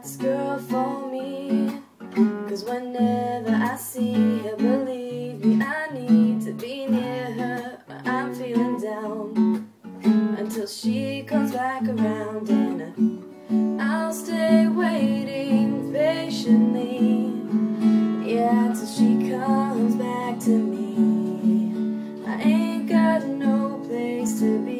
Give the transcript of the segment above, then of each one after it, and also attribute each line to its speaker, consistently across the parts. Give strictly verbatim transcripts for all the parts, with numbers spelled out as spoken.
Speaker 1: this girl for me, 'cause whenever I see her, believe me, I need to be near her when I'm feeling down, until she comes back around, and I'll stay waiting patiently, yeah, till she comes back to me. I ain't got no place to be.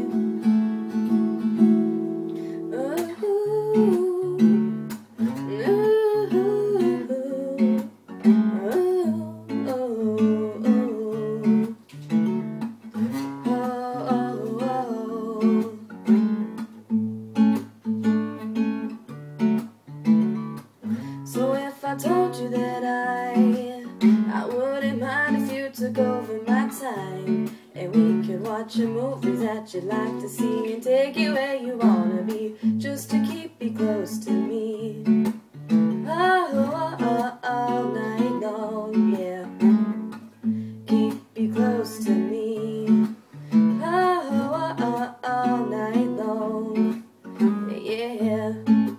Speaker 1: So if I told you that I I wouldn't mind if you took over my time, and we could watch a movie that you'd like to see, and take you where you wanna be, just to keep you close to me. Oh, oh, oh, all night long, yeah. Keep you close to me. Oh, oh, oh, all night long, yeah.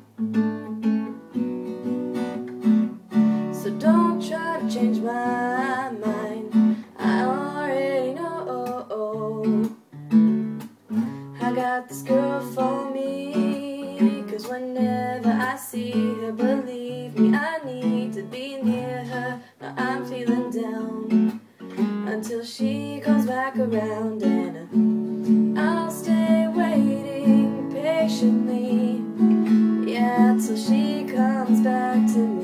Speaker 1: So don't try to change my mind, I already know. I got this girl for me, 'cause whenever I see her, believe me, I need to be near her when I'm feeling down, until she comes back around, and I'll stay waiting patiently, yeah, till she comes back to me.